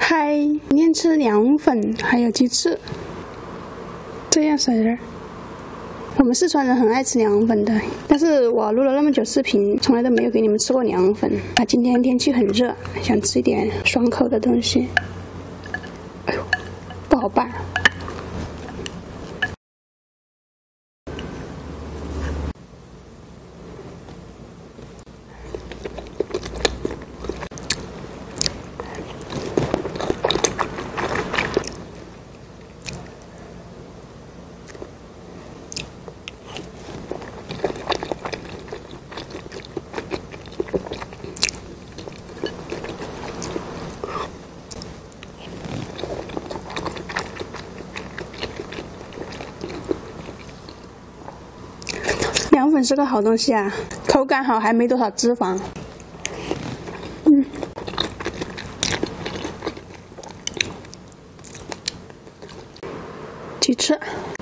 嗨，今天吃凉粉还有鸡翅，这样式儿。我们四川人很爱吃凉粉的，但是我录了那么久视频，从来都没有给你们吃过凉粉。今天天气很热，想吃一点爽口的东西。哎呦，不好拌。 凉粉是个好东西啊，口感好，还没多少脂肪。鸡翅。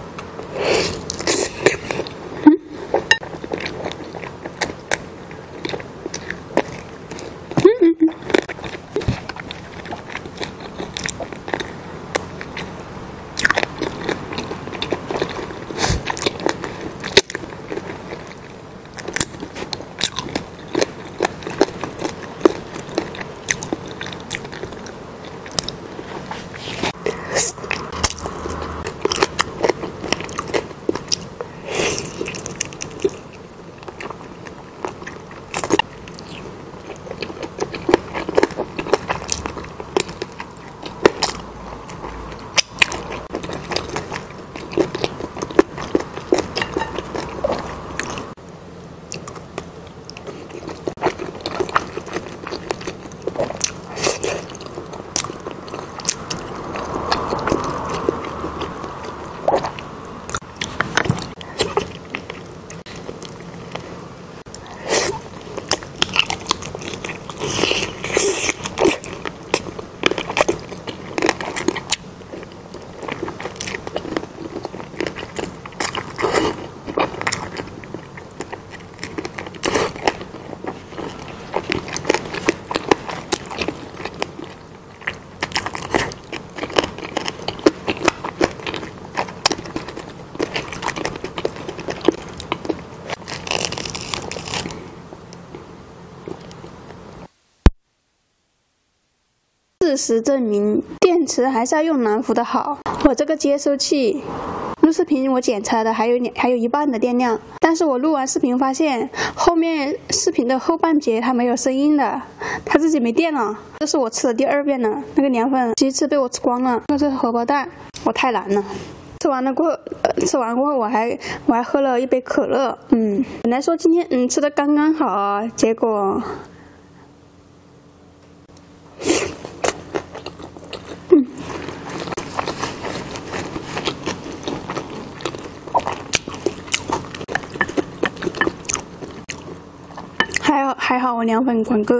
事实证明，电池还是要用南孚的好。我这个接收器，录视频我检测的还有一半的电量，但是我录完视频发现，后面视频的后半截它没有声音的，它自己没电了。这是我吃的第2遍了，那个凉粉鸡翅被我吃光了，这是荷包蛋，我太懒了。吃完过后，我还喝了一杯可乐。本来说今天吃的刚刚好啊，结果。 还好我凉粉管够。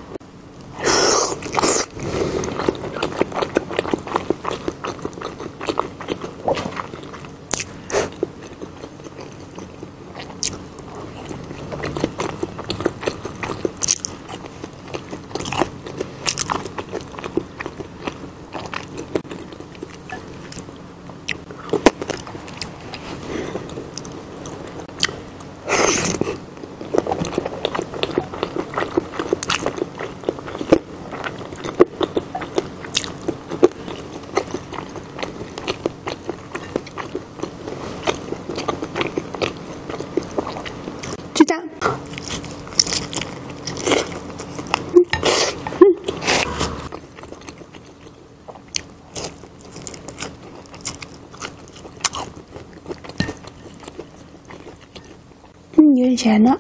有点咸了。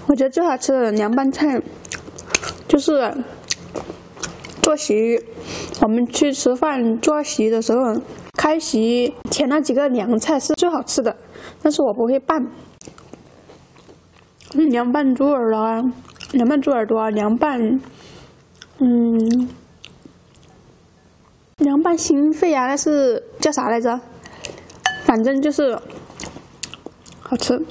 我觉得最好吃的凉拌菜就是坐席。我们去吃饭坐席的时候，开席前那几个凉菜是最好吃的，但是我不会拌。凉拌猪耳朵啊，凉拌猪耳朵，凉拌心肺啊，那是叫啥来着？反正就是好吃。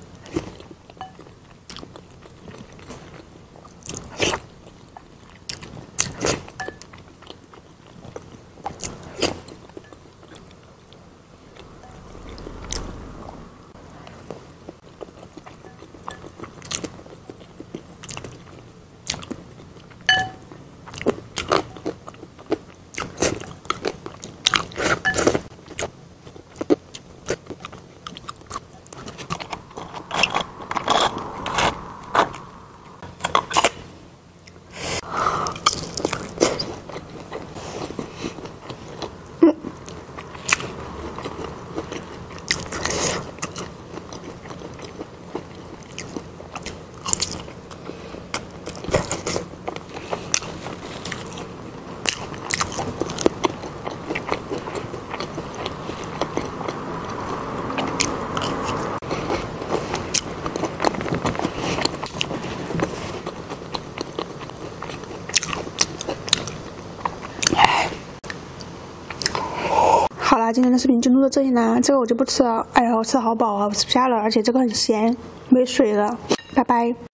好啦，今天的视频就录到这里啦，这个我就不吃了。哎呀，我吃好饱啊，我吃不下了，而且这个很咸，没水了。拜拜。